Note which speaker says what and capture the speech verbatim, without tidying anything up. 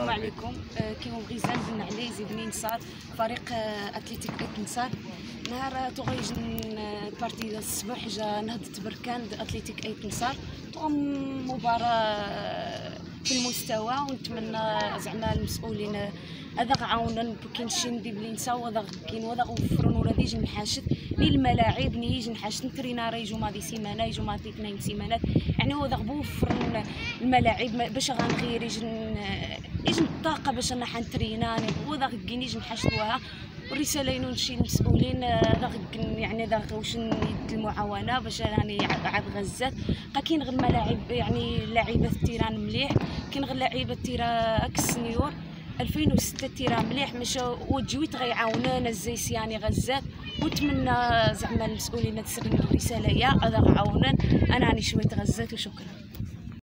Speaker 1: السلام عليكم. كيما غيزان بن علي زيدني نصاد فريق اتليتيك ايت نصاد. نهار تغيج البارتي ديال الصباح جا نهضت بركان اتليتيك ايت نصاد تقوم مباراه في المستوى، ونتمنى زعما المسؤولين هذا غعاونا كاين شي نديب لي نساو هذا كاين وهذا وفرون ولا ديج نحاشد لي الملاعب نيج نحاشد تريناري يجو ماضي سيمانه يجو ماضي اثنين سيمانات، يعني هو ذا بوفر الملاعب باش غنغير يجي يجي الطاقه باش انا حنترينا هو ذا كينيج نحاشدوها. والرساله ينون شي المسؤولين ذا يعني ذا واش يد المعاونه باش راني عاد غزات كاين غير الملاعب يعني لاعيبه التيران مليح، كاين غير لاعيبه التيران السنيور ألفين وستة تيرا مليح مشى وجويت غيعاونونا الزيسياني غزات. ونتمنى زعما المسؤولين تسرني الرساله يا هذا غعاونن انا راني شويه غزات وشكرا.